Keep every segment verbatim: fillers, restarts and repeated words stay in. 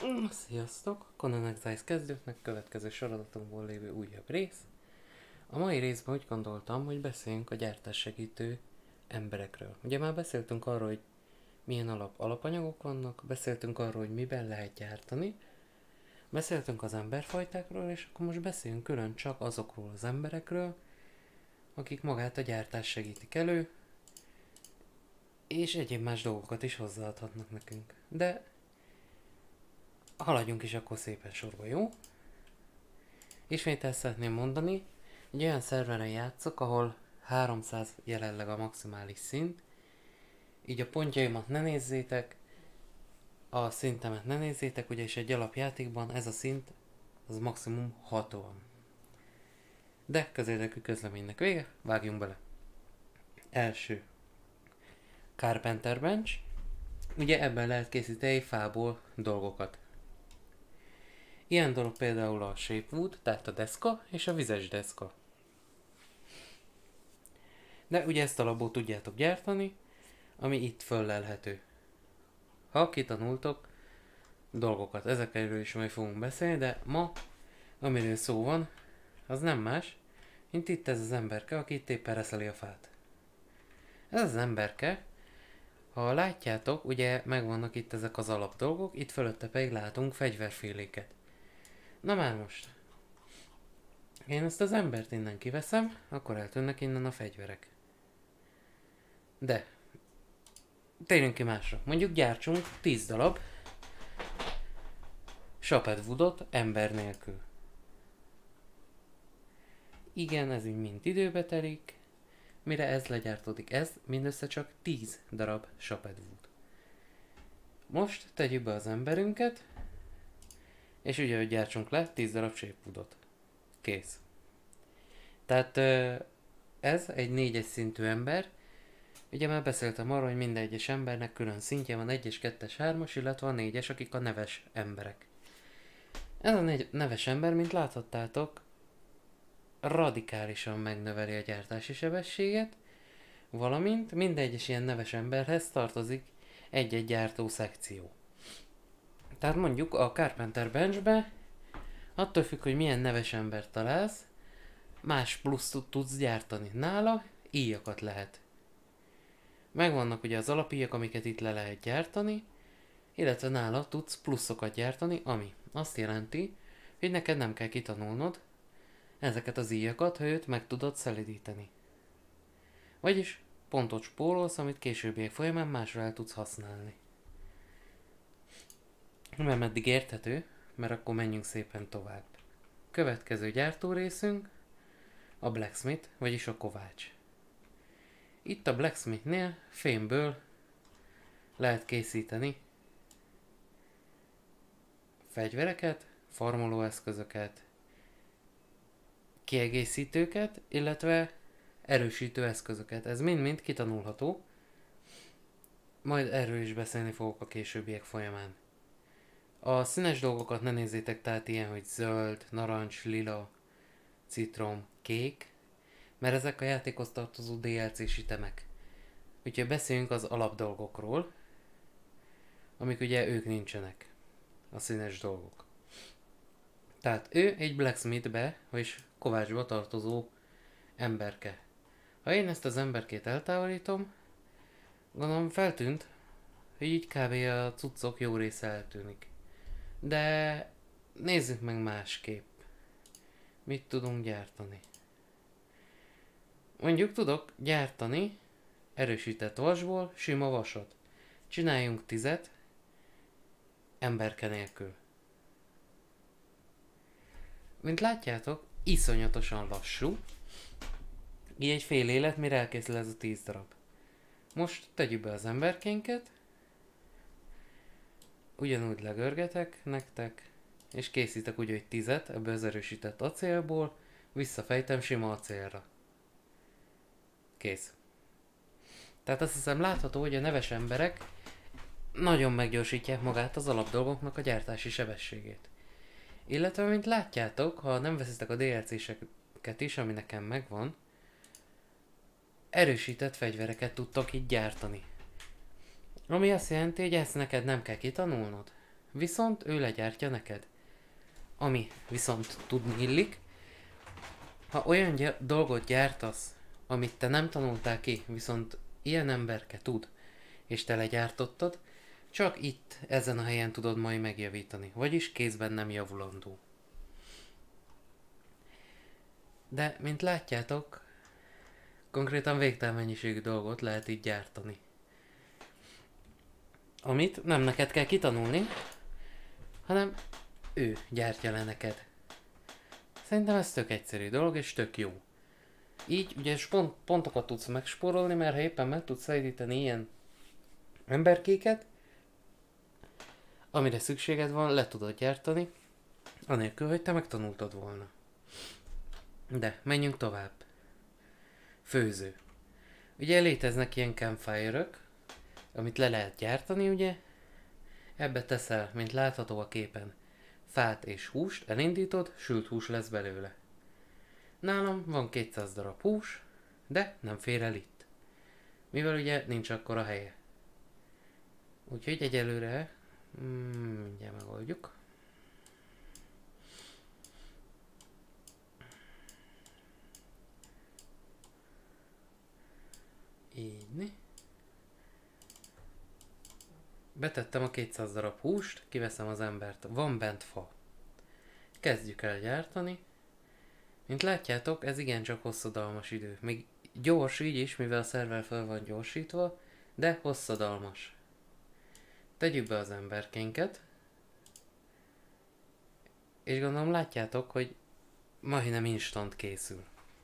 Mm, Sziasztok! Conan Exiles kezdőknek következő sorozatunkból lévő újabb rész. A mai részben úgy gondoltam, hogy beszéljünk a gyártássegítő emberekről. Ugye már beszéltünk arról, hogy milyen alap alapanyagok vannak, beszéltünk arról, hogy miben lehet gyártani, beszéltünk az emberfajtákról, és akkor most beszéljünk külön csak azokról az emberekről, akik magát a gyártást segítik elő, és egyéb más dolgokat is hozzáadhatnak nekünk. De haladjunk is akkor szépen sorba, jó? Ismét ezt szeretném mondani, egy olyan szerveren játszok, ahol háromszáz jelenleg a maximális szint, így a pontjaimat ne nézzétek, a szintemet ne nézzétek, ugyanis egy alapjátékban ez a szint az maximum hatvan. De közérdekű közleménynek vége, vágjunk bele. Első. Carpenter Bench. Ugye ebben lehet készíteni fából dolgokat. Ilyen dolog például a Shapewood, tehát a deszka és a vizes deszka. De ugye ezt alapból tudjátok gyártani, ami itt föllelhető. Ha kitanultok dolgokat, ezekről is majd fogunk beszélni, de ma, amiről szó van, az nem más, mint itt ez az emberke, aki itt éppen reszeli a fát. Ez az emberke, ha látjátok, ugye megvannak itt ezek az alap dolgok, itt fölötte pedig látunk fegyverféléket. Na már most. Én ezt az embert innen kiveszem, akkor eltűnnek innen a fegyverek. De térjünk ki másra. Mondjuk gyártsunk tíz darab Shapewoodot ember nélkül. Igen, ez így mind időbe telik. Mire ez legyártódik, ez mindössze csak tíz darab Shapewood. Most tegyük be az emberünket, és ugye, hogy gyártsunk le tíz darab Shapewoodot. Kész. Tehát ez egy négyes szintű ember. Ugye már beszéltem arról, hogy minden egyes embernek külön szintje van, egyes, kettes, hármas, illetve a négyes, akik a neves emberek. Ez a neves ember, mint láthattátok, radikálisan megnöveli a gyártási sebességet, valamint minden egyes ilyen neves emberhez tartozik egy-egy gyártó szekció. Tehát mondjuk a Carpenter Benchbe, attól függ, hogy milyen neves embert találsz, más pluszt tudsz gyártani. Nála íjakat lehet. Megvannak ugye az alapíjak, amiket itt le lehet gyártani, illetve nála tudsz pluszokat gyártani, ami azt jelenti, hogy neked nem kell kitanulnod ezeket az íjakat, ha őt meg tudod szelidíteni. Vagyis pontot spórolsz, amit későbbiek folyamán másra el tudsz használni. Nem eddig érthető, mert akkor menjünk szépen tovább. Következő gyártórészünk a blacksmith, vagyis a kovács. Itt a blacksmithnél fémből lehet készíteni fegyvereket, farmolóeszközöket, kiegészítőket, illetve erősítő eszközöket. Ez mind-mind kitanulható. Majd erről is beszélni fogok a későbbiek folyamán. A színes dolgokat ne nézzétek, tehát ilyen, hogy zöld, narancs, lila, citrom, kék, mert ezek a játékhoz tartozó dé el cés itemek. Úgyhogy beszéljünk az alapdolgokról, amik ugye ők nincsenek, a színes dolgok. Tehát ő egy blacksmithbe, vagyis kovácsba tartozó emberke. Ha én ezt az emberkét eltávolítom, gondolom feltűnt, hogy így kb. A cuccok jó része eltűnik. De nézzük meg másképp. Mit tudunk gyártani? Mondjuk tudok gyártani erősített vasból sima vasat. Csináljunk tizet emberke nélkül. Mint látjátok, iszonyatosan lassú. Így egy fél élet, mire elkészül ez a tíz darab. Most tegyük be az emberkénket. Ugyanúgy legörgetek nektek, és készítek úgy, hogy tizet ebből az erősített acélból, visszafejtem sima acélra. Kész. Tehát azt hiszem látható, hogy a neves emberek nagyon meggyorsítják magát az alapdolgoknak a gyártási sebességét. Illetve, mint látjátok, ha nem veszitek a dé el céseket is, ami nekem megvan, erősített fegyvereket tudtok így gyártani. Ami azt jelenti, hogy ezt neked nem kell kitanulnod. viszont ő legyártja neked. Ami viszont tudni illik, ha olyan gy- dolgot gyártasz, amit te nem tanultál ki, viszont ilyen emberke tud, és te legyártottad, csak itt, ezen a helyen tudod majd megjavítani, vagyis kézben nem javulandó. De, mint látjátok, konkrétan végtelen mennyiségű dolgot lehet így gyártani. Amit nem neked kell kitanulni, hanem ő gyártja le neked. Szerintem ez tök egyszerű dolog, és tök jó. Így ugye pont, pontokat tudsz megspórolni, mert ha éppen meg tudsz szedíteni ilyen emberkéket, amire szükséged van, le tudod gyártani, anélkül, hogy te megtanultad volna. De, menjünk tovább. Főző. Ugye léteznek ilyen campfire-ök, amit le lehet gyártani, ugye? Ebbe teszel, mint látható a képen, fát és húst, elindítod, sült hús lesz belőle. Nálam van kétszáz darab hús, de nem fér el itt. Mivel ugye nincs akkora helye. Úgyhogy egyelőre mm, mindjárt megoldjuk. Így. Betettem a kétszáz darab húst, kiveszem az embert. Van bent fa. Kezdjük el gyártani. Mint látjátok, ez igencsak hosszadalmas idő. Még gyors így is, mivel a szerver fel van gyorsítva, de hosszadalmas. Tegyük be az emberkénket. És gondolom látjátok, hogy majdnem instant készül.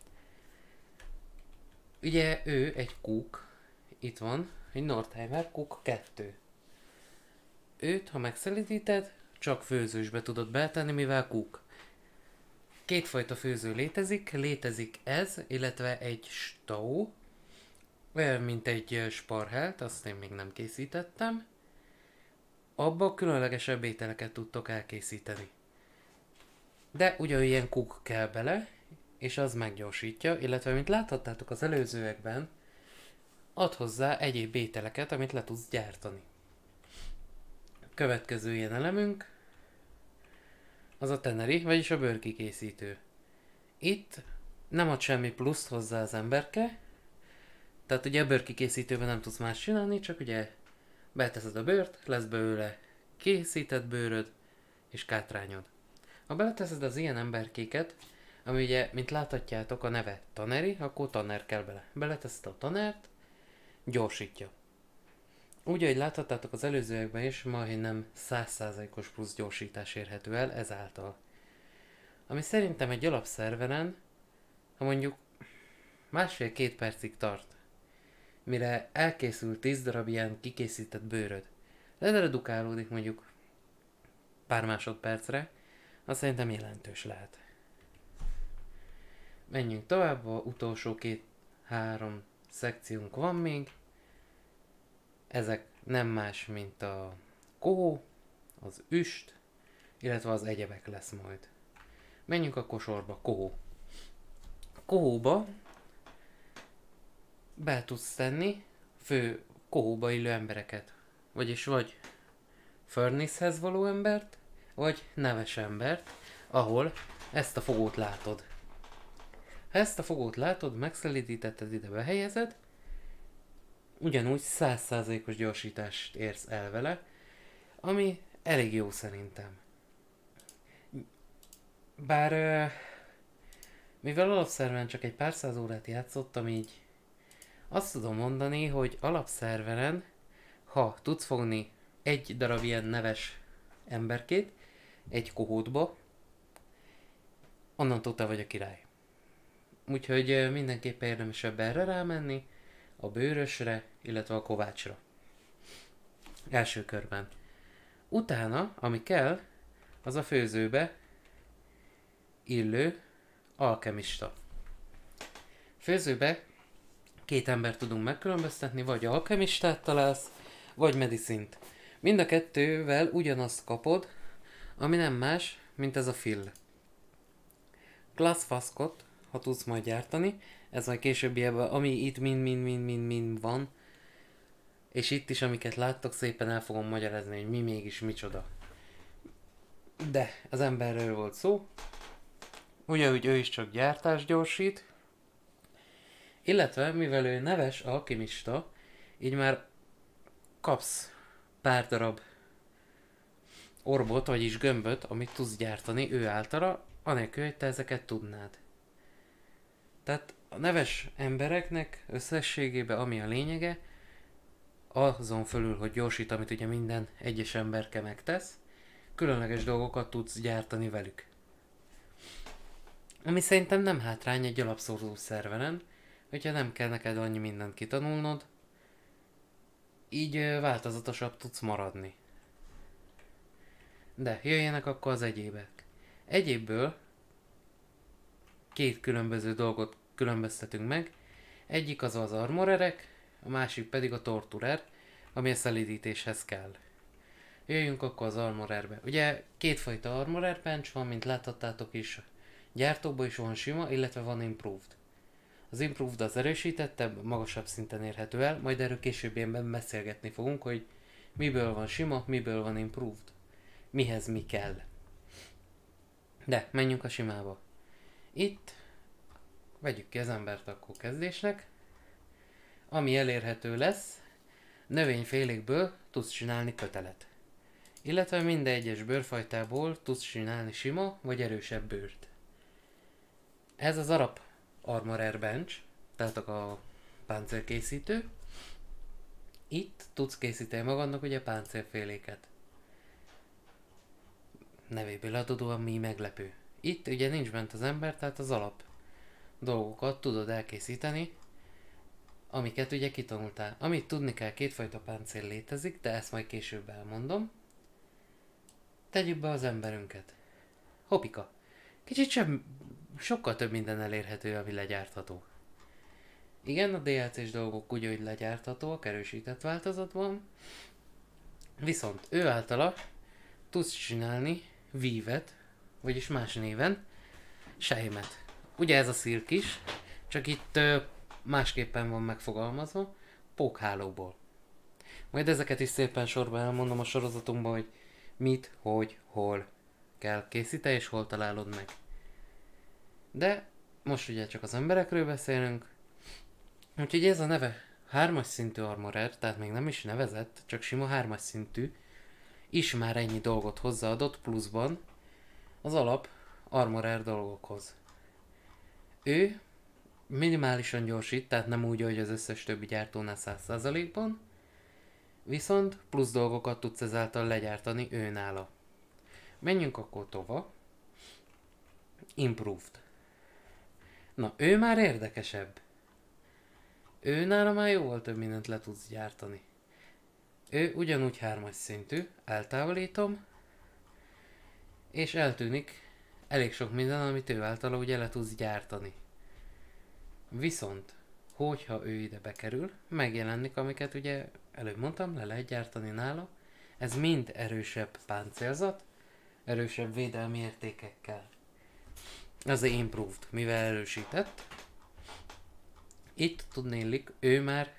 Ugye ő egy kúk. Itt van, egy Nordheimer kúk kettő. Őt, ha megszelítíted, csak főzősbe tudod beletenni, mivel kúk. Kétfajta főző létezik, létezik ez, illetve egy stau, olyan mint egy sparhelt, azt én még nem készítettem. Abba különlegesebb ételeket tudtok elkészíteni. De ugyanilyen kúk kell bele, és az meggyorsítja, illetve mint láthattátok az előzőekben, ad hozzá egyéb ételeket, amit le tudsz gyártani. Következő ilyen elemünk az a teneri, vagyis a bőrkikészítő. Itt nem ad semmi pluszt hozzá az emberke, tehát ugye a bőrkikészítőben nem tudsz más csinálni, csak ugye beteszed a bőrt, lesz belőle készített bőröd és kátrányod. Ha beleteszed az ilyen emberkéket, ami ugye, mint láthatjátok, a neve taneri, akkor tanner kell bele. Beleteszed a tanert, gyorsítja. Úgy, ahogy láthattátok az előzőekben is, majdnem száz százalékos plusz gyorsítás érhető el ezáltal. Ami szerintem egy alapszerveren, ha mondjuk másfél-két percig tart, mire elkészül tíz darab ilyen kikészített bőröd, leredukálódik mondjuk pár másodpercre, az szerintem jelentős lehet. Menjünk tovább, a utolsó két-három szekciónk van még. Ezek nem más, mint a kohó, az üst, illetve az egyebek lesz majd. Menjünk akkor sorba, kohó. A kohóba be tudsz tenni fő kohóba illő embereket. Vagyis vagy furnace-hez való embert, vagy neves embert, ahol ezt a fogót látod. Ha ezt a fogót látod, megszelítítetted, ide behelyezed, ugyanúgy száz százalékos gyorsítást érsz el vele, ami elég jó szerintem. Bár mivel alapszerveren csak egy pár száz órát játszottam, így azt tudom mondani, hogy alapszerveren, ha tudsz fogni egy darab ilyen neves emberkét egy kohótba, onnantól te vagy a király. Úgyhogy mindenképpen érdemesebb erre rámenni, a bőrösre, illetve a kovácsra. Első körben. Utána, ami kell, az a főzőbe illő alkemista. Főzőbe két embert tudunk megkülönböztetni, vagy alkemistát találsz, vagy medicint. Mind a kettővel ugyanazt kapod, ami nem más, mint ez a fill. Glass flaskot, ha tudsz majd gyártani, ez majd későbbiekben, ami itt mind-mind-mind-mind-mind van, és itt is, amiket láttok, szépen el fogom magyarázni, hogy mi mégis micsoda. De az emberről volt szó, ugyanúgy ő is csak gyártást gyorsít, illetve mivel ő neves alkimista, így már kapsz pár darab orbot, vagyis gömböt, amit tudsz gyártani ő általa, anélkül, hogy te ezeket tudnád. Tehát a neves embereknek összességében ami a lényege, azon fölül, hogy gyorsít, amit ugye minden egyes emberke megtesz, különleges dolgokat tudsz gyártani velük. Ami szerintem nem hátrány egy alapszórzó szerveren, hogyha nem kell neked annyi mindent kitanulnod, így változatosabb tudsz maradni. De jöjjenek akkor az egyébek. Egyébből két különböző dolgot különböztetünk meg. Egyik az az armorerek, a másik pedig a torturer, ami a szelidítéshez kell. Jöjjünk akkor az armorerbe. Ugye kétfajta armorer bench van, mint láthattátok is. Gyártóban is van sima, illetve van improved. Az improved az erősítettebb, magasabb szinten érhető el, majd erről későbbienben beszélgetni fogunk, hogy miből van sima, miből van improved. Mihez mi kell. De menjünk a simába. Itt vegyük ki az embert akkor kezdésnek. Ami elérhető lesz, növényfélékből tudsz csinálni kötelet. Illetve minden egyes bőrfajtából tudsz csinálni sima vagy erősebb bőrt. Ez az arab armorer bench, tehát a páncélkészítő. Itt tudsz készíteni magadnak ugye páncélféléket. Nevéből adódóan mi meglepő. Itt ugye nincs bent az ember, tehát az alap dolgokat tudod elkészíteni, amiket ugye kitanultál. Amit tudni kell, kétfajta páncél létezik, de ezt majd később elmondom. Tegyük be az emberünket. Hopika. Kicsit sem, sokkal több minden elérhető, ami legyártható. Igen, a dé el cés dolgok úgy, hogy legyárthatóak, erősített változatban. Viszont ő általa tudsz csinálni vívet, vagyis más néven, sejmet. Ugye ez a szirk is, csak itt ö, másképpen van megfogalmazva, pókhálóból. Majd ezeket is szépen sorban elmondom a sorozatunkban, hogy mit, hogy, hol kell készíteni és hol találod meg. De most ugye csak az emberekről beszélünk, úgyhogy ez a neve hármas szintű armorer, tehát még nem is nevezett, csak sima hármas szintű, is már ennyi dolgot hozzáadott pluszban az alap armorer dolgokhoz. Ő minimálisan gyorsít, tehát nem úgy, hogy az összes többi gyártónál száz százalékban, viszont plusz dolgokat tudsz ezáltal legyártani ő nála. Menjünk akkor tovább. Improved. Na, ő már érdekesebb. Ő nála már jóval több mindent le tudsz gyártani. Ő ugyanúgy hármas szintű, eltávolítom, és eltűnik elég sok minden, amit ő általa ugye le tudsz gyártani. Viszont, hogyha ő ide bekerül, megjelenik, amiket ugye előbb mondtam, le lehet gyártani nála. Ez mind erősebb páncélzat, erősebb védelmi értékekkel. Ez a improved, mivel erősített. Itt tudnélik, ő már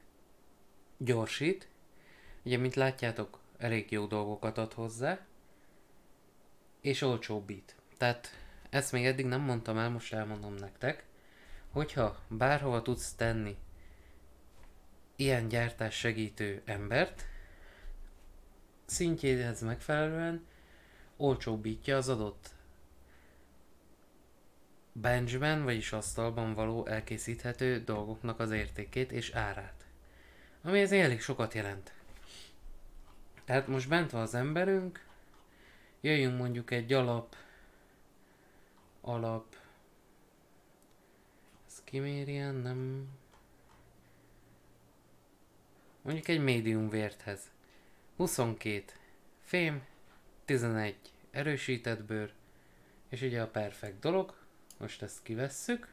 gyorsít. Ugye, mint látjátok, elég jó dolgokat ad hozzá. És olcsóbbít. Tehát ezt még eddig nem mondtam el, most elmondom nektek. Hogyha bárhova tudsz tenni ilyen gyártás segítő embert, szintjéhez megfelelően olcsóbbítja az adott benchben, vagyis asztalban való elkészíthető dolgoknak az értékét és árát. Ami ez elég sokat jelent. Tehát most bent van az emberünk, jöjjünk mondjuk egy alap, alap, ez kimérjen, nem, mondjuk egy médium vérthez. huszonkét fém, tizenegy erősített bőr, és ugye a perfekt dolog, most ezt kivesszük.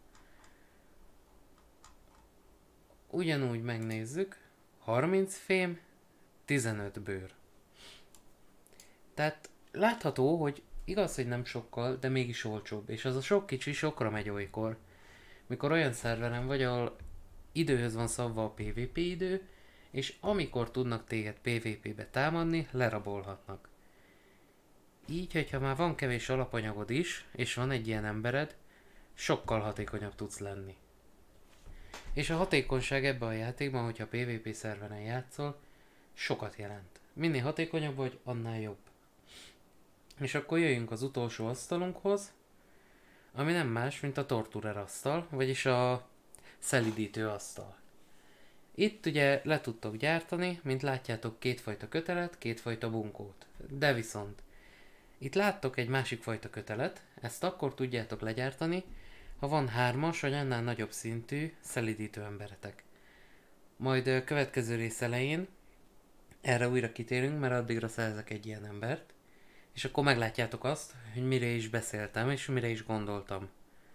Ugyanúgy megnézzük, harminc fém, tizenöt bőr. Tehát látható, hogy igaz, hogy nem sokkal, de mégis olcsóbb, és az a sok kicsi sokra megy olykor. Mikor olyan szerveren vagy, ahol időhöz van szabva a pé vé pé idő, és amikor tudnak téged pé vé pébe támadni, lerabolhatnak. Így, hogyha már van kevés alapanyagod is, és van egy ilyen embered, sokkal hatékonyabb tudsz lenni. És a hatékonyság ebben a játékban, hogyha PvP szerveren játszol, sokat jelent. Minél hatékonyabb vagy, annál jobb. És akkor jöjjünk az utolsó asztalunkhoz, ami nem más, mint a torturer asztal, vagyis a szelidítő asztal. Itt ugye le tudtok gyártani, mint látjátok, kétfajta kötelet, kétfajta bunkót. De viszont itt láttok egy másik fajta kötelet, ezt akkor tudjátok legyártani, ha van hármas vagy annál nagyobb szintű szelidítő emberetek. Majd a következő rész elején erre újra kitérünk, mert addigra szerzek egy ilyen embert, és akkor meglátjátok azt, hogy mire is beszéltem, és mire is gondoltam.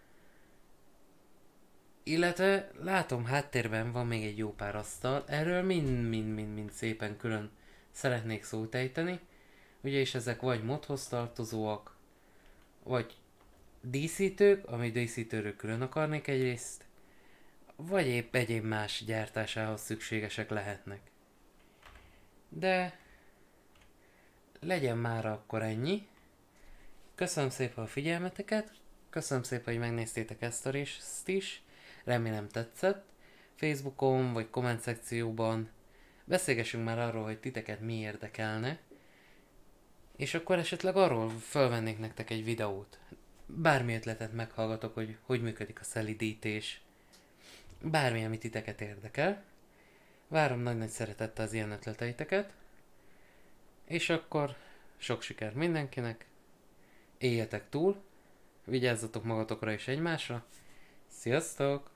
Illetve látom háttérben van még egy jó pár asztal, erről mind-mind-mind szépen külön szeretnék szót ejteni, ugye és ezek vagy modhoz tartozóak, vagy díszítők, ami díszítőről külön akarnék egyrészt, vagy épp egyéb más gyártásához szükségesek lehetnek. De legyen már akkor ennyi. Köszönöm szépen a figyelmeteket, köszönöm szépen, hogy megnéztétek ezt a részt is, remélem tetszett. Facebookon vagy komment szekcióban beszélgessünk már arról, hogy titeket mi érdekelne, és akkor esetleg arról felvennék nektek egy videót. Bármi ötletet meghallgatok, hogy hogy működik a szelidítés, bármi, ami titeket érdekel. Várom nagy-nagy szeretettel az ilyen ötleteiteket, és akkor sok sikert mindenkinek, éljetek túl, vigyázzatok magatokra és egymásra, sziasztok!